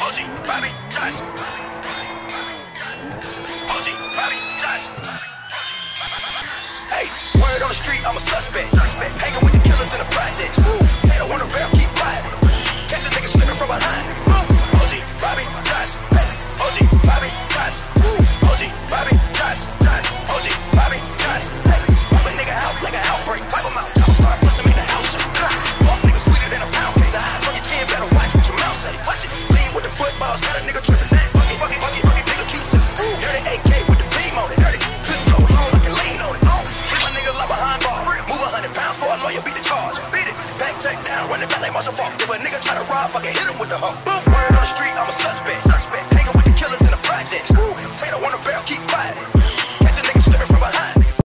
OG Bobby Johnson. OG Bobby Johnson. Hey, word on the street, I'm a suspect. Hanging with the killers in the projects. Tato on the barrel, keep quiet. Catch a nigga slipping from behind. OG Bobby Johnson. OG Bobby Johnson. OG Bobby Johnson. OG Bobby Johnson. Pop a nigga out like an outbreak. Wipe him out. I'ma start pushing him in the house. Walk nigga sweeter than a pound case. Eyes on your chin, better watch what your mouth say. Lean with the footballs, got a nigga tripping. Nigga keep sipping. Dirty AK with the beam on it. Clip so long I can lean on it. Hit my nigga like behind bar. Move 100 pounds for a lawyer, beat the charge. Beat it. Back, take down, run it back like Marshall Falk. If a nigga try to rob, fucking hit him with the hoe. Word on the street, I'm a suspect.